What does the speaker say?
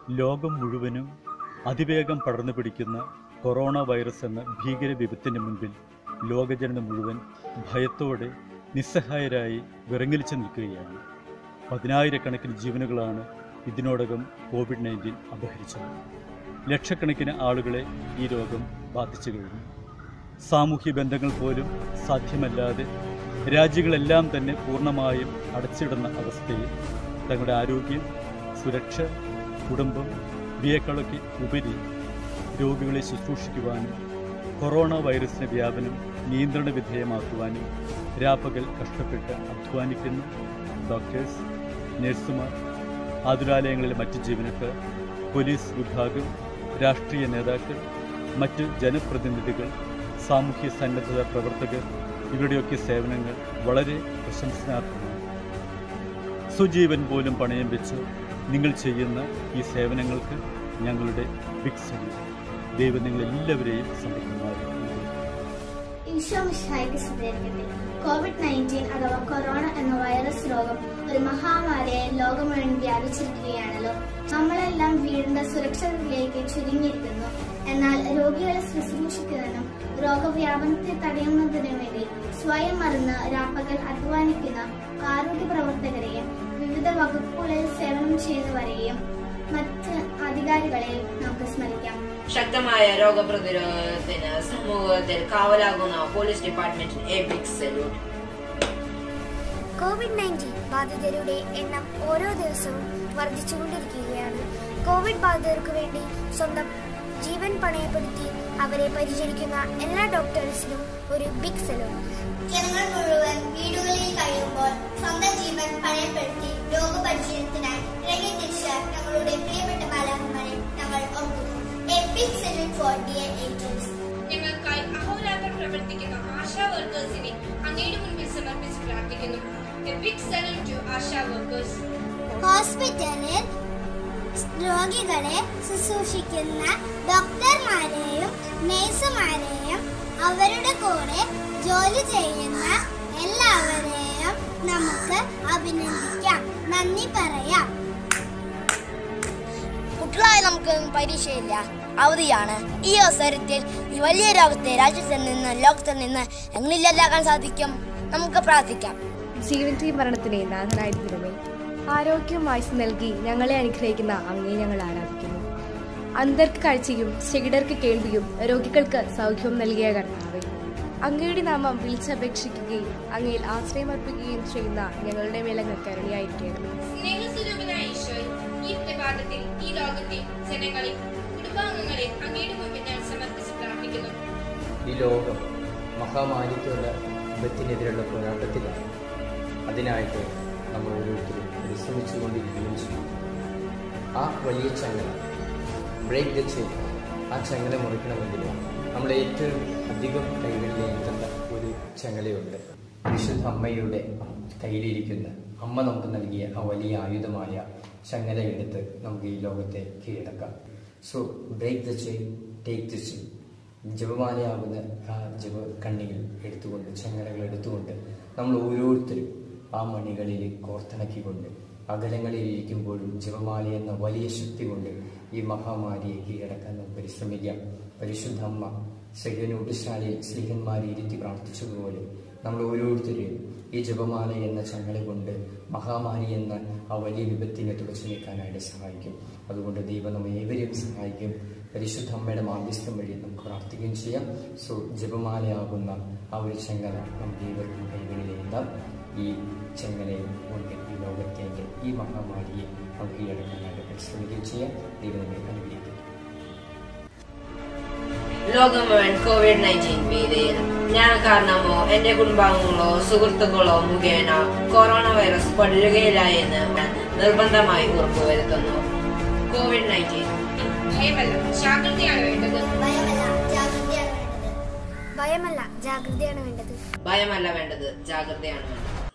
ലോകം മുഴുവനും അതിവേഗം പടർന്നു പിടിക്കുന്ന കൊറോണ വൈറസ് എന്ന ഭീകര വിപത്തിന് മുൻപിൽ ലോകജനത മുഴുവൻ ഭയത്തോടെ നിസ്സഹായരായി വിറങ്ങലിച്ചു നിൽക്കുകയാണ്. പതിനായിരക്കണക്കിന് ജീവനുകളാണ് ഇതിനോടകം COVID-19 അപഹരിച്ചത്. ലക്ഷക്കണക്കിന് ആളുകളെ ഈ രോഗം ബാധിച്ചു കഴിഞ്ഞു. സാമൂഹ്യ ബന്ധങ്ങൾ പോലും സാധ്യമല്ലാതെ രാജ്യങ്ങളെല്ലാം തന്നെ പൂർണ്ണമായും അടച്ചിടുന്ന അവസ്ഥയിൽ തങ്ങളുടെ ആരോഗ്യം, സുരക്ഷ, കുടുംബം ഇവയേക്കാളൊക്കെ ഉപരി രോഗികളെ ശുശ്രൂഷിക്കുവാനും കൊറോണ വൈറസിൻ്റെ വ്യാപനം നിയന്ത്രണ വിധേയമാക്കുവാനും രാപ്പകൽ കഷ്ടപ്പെട്ട് അധ്വാനിക്കുന്ന ഡോക്ടേഴ്സ്, നഴ്സുമാർ, ആതുരാലയങ്ങളിലെ മറ്റ് ജീവനക്കാർ, പോലീസ് വിഭാഗം, രാഷ്ട്രീയ നേതാക്കൾ, മറ്റ് ജനപ്രതിനിധികൾ, സാമൂഹ്യ സന്നദ്ധ പ്രവർത്തകർ, ഇവരുടെയൊക്കെ സേവനങ്ങൾ വളരെ പ്രശംസനാർഹമാണ്. സ്വജീവൻ പോലും പണയം വെച്ച് നിങ്ങൾ ചെയ്യുന്ന ഈ സേവനങ്ങൾക്ക് ഞങ്ങളുടെ ബിഗ് സല്യൂട്ട്. ദൈവം നിങ്ങളെല്ലാവരെയും സമൃദ്ധമായി. COVID-19 അഥവാ കൊറോണ എന്ന വൈറസ് രോഗം ഒരു മഹാമാരിയായി ലോകം മുഴുവൻ വ്യാപിച്ചിരിക്കുകയാണല്ലോ. നമ്മളെല്ലാം വീടിന്റെ സുരക്ഷയിലേക്ക് ചുരുങ്ങിയിരിക്കുന്നു. എന്നാൽ രോഗികളെ ശുശ്രൂഷിക്കുന്നതിനും രോഗവ്യാപനത്തെ തടയുന്നതിനും വേണ്ടി സ്വയം മറന്ന് രാപ്പകൽ അധ്വാനിക്കുന്ന ആരോഗ്യ പ്രവർത്തകരെയും വിവിധ വകുപ്പുകളിൽ സേവനം ചെയ്യുന്നവരെയും മറ്റ് അധികാരികളെയും നമുക്ക് സ്മരിക്കാം. ശക്തമായ രോഗപ്രതിരോധത്തിന് സമൂഹത്തിൽ കാവലാകുന്ന പോലീസ് ഡിപ്പാർട്ട്മെന്റിന് എ ബിഗ് സല്യൂട്ട്. COVID-19 ബാധിതരുടെ എണ്ണം ഓരോ ദിവസവും വർദ്ധിച്ചുകൊണ്ടിരിക്കുകയാണ്. കോവിഡ് ബാധിതർക്ക് വേണ്ടി സ്വന്തം ജീവൻ പണയപ്പെടുത്തി അവരെ പരിചരിക്കുന്ന എല്ലാ ഡോക്ടേഴ്സിനും ഒരു ബിഗ് സല്യൂട്ട്. ജനങ്ങൾ മുഴുവൻ വീടുകളിൽ കഴിയുമ്പോൾ സ്വന്തം ജീവൻ പണയപ്പെടുത്തി രോഗപരിചരണത്തിനായി ഇറങ്ങിത്തിരിച്ച ഞങ്ങളുടെ പ്രിയപ്പെട്ട മാലാഖമാരെ ഞങ്ങൾ ഓർക്കുന്നു. A big salute for dear angels. ഞങ്ങൾക്കായി അഹോരാത്രം പ്രവർത്തിക്കുന്ന ആശാ വർക്കേഴ്സിനെ അങ്ങയുടെ മുൻപിൽ സമർപ്പിച്ച് പ്രാർത്ഥിക്കുന്നു. A big salute to ASHA workers. ഹോസ്പിറ്റലിൽ രോഗികളെ ശുശ്രൂഷിക്കുന്ന ഡോക്ടർമാരെയും നഴ്സുമാരെയും അവരുടെ കൂടെ ജോലി ചെയ്യുന്ന എല്ലാവരെയും നമുക്ക് അഭിനന്ദിക്കാം, നന്ദി പറയാം. കുട്ടികളായി നമുക്ക് പരീക്ഷയില്ല, അവധിയാണ്. ഈ അവസരത്തിൽ ഈ വലിയ രോഗത്തെ രാജ്യത്തിൽ നിന്ന് ലോകത്തിൽ നിന്ന് എങ്ങനെ ഇല്ലാതാക്കാൻ സാധിക്കും? നമുക്ക് പ്രാർത്ഥിക്കാം. ജീവന്റെയും മരണത്തിനെ നാഥനായിരിക്കണമേ. ആരോഗ്യം ആയുസ് നൽകി ഞങ്ങളെ അനുഗ്രഹിക്കുന്ന അങ്ങേ ഞങ്ങൾ ആരാധിക്കുന്നു. അന്ധർക്ക് കാഴ്ചയും ചെകിടർക്ക് കേൾവിയും രോഗികൾക്ക് സൗഖ്യവും നൽകിയ കർത്താവേ, അങ്ങയുടെ നാമം വിളിച്ചപേക്ഷിക്കുകയും അങ്ങയിൽ ആശ്രയമർപ്പിക്കുകയും ചെയ്യുന്ന ഞങ്ങളുടെ മേലങ്ങ് കരുണയായിരിക്കണമേ. സ്നേഹസ്വരൂപനായ ഈശോയെ, ഈ പ്രഭാതത്തിൽ ഈ ലോകത്തെ ജനങ്ങളെ കുടുംബാംഗങ്ങളെ അങ്ങയുടെ മുമ്പിൽ ഞാൻ സമർപ്പിച്ച് പ്രാർത്ഥിക്കുന്നു. ഈ ലോകം മഹാമാരിക്കുള്ള വിപത്തിനെതിരെയുള്ള പോരാട്ടത്തിലാണ്. അതിനായിട്ട് നമ്മൾ ഓരോരുത്തരും പരിശ്രമിച്ചുകൊണ്ടിരിക്കുകയും ചെയ്യും. ആ വലിയ ചങ്ങല ബ്രേക്ക് ദ ചെയിൻ, ആ ചങ്ങല മുറിക്കണമെങ്കിൽ നമ്മൾ ഏറ്റവും അധികം കൈകളിലേക്കുന്ന ഒരു ചങ്ങലയുണ്ട്. വിശുദ്ധ അമ്മയുടെ കയ്യിലിരിക്കുന്ന അമ്മ നമുക്ക് നൽകിയ ആ വലിയ ആയുധമായ ചങ്ങല എടുത്ത് നമുക്ക് ഈ ലോകത്തെ കീഴടക്കാം. So break the chain, take the chain. ജപമാലയാകുന്ന ആ ജപ കണ്ണികൾ എടുത്തുകൊണ്ട്, ചങ്ങലകൾ എടുത്തുകൊണ്ട് നമ്മൾ ഓരോരുത്തരും ആ മണികളിൽ കോർത്തിണക്കിക്കൊണ്ട് അകലങ്ങളിൽ ഇരിക്കുമ്പോഴും ജപമാല എന്ന വലിയ ശക്തി കൊണ്ട് ഈ മഹാമാരിയെ കീഴടക്കാൻ നമുക്ക് പരിശ്രമിക്കാം. പരിശുദ്ധ അമ്മ സഹനൂട്ടുശാലയിൽ സ്ത്രീഹന്മാരെ ഇരുത്തി പ്രാർത്ഥിച്ചതുപോലെ നമ്മൾ ഓരോരുത്തരെയും ഈ ജപമാല എന്ന ചങ്ങല കൊണ്ട് മഹാമാരി എന്ന ആ വലിയ വിപത്തിനെ തുടച്ചു നീക്കാനായിട്ട് സഹായിക്കും. അതുകൊണ്ട് ദൈവം നമ്മെ ഏവരെയും സഹായിക്കും. പരിശുദ്ധ അമ്മയുടെ മാധ്യസ്ഥം വഴി നമുക്ക് പ്രാർത്ഥിക്കുകയും ചെയ്യാം. സോ ജപമാലയാകുന്ന ആ ഒരു ചങ്ങല നമുക്ക് ഏവർക്കും കൈകളിലേന്താം. ഈ ചങ്ങലയെ കൊണ്ട് ഈ ലോകത്തേക്ക് ഈ മഹാമാരിയെ നമുക്ക് കീഴടക്കാനായിട്ട് പരിശ്രമിക്കുകയും ചെയ്യാം. ദൈവം നമ്മെ അനുഗ്രഹിക്കും. ലോകം മുഴുവൻ COVID-19 ഭീതിയിൽ ഞാൻ കാരണമോ എന്റെ കുടുംബാംഗങ്ങളോ സുഹൃത്തുക്കളോ മുഖേന കൊറോണ വൈറസ് പടരുകയില്ല എന്ന് നിർബന്ധമായി ഉറപ്പുവരുത്തുന്നു. COVID-19 ഭയമല്ല, ജാഗ്രതയാണ് വേണ്ടത്. ഭയമല്ല, ജാഗ്രതയാണ് വേണ്ടത്. ഭയമല്ല വേണ്ടത്, ജാഗ്രതയാണ് വേണ്ടത്.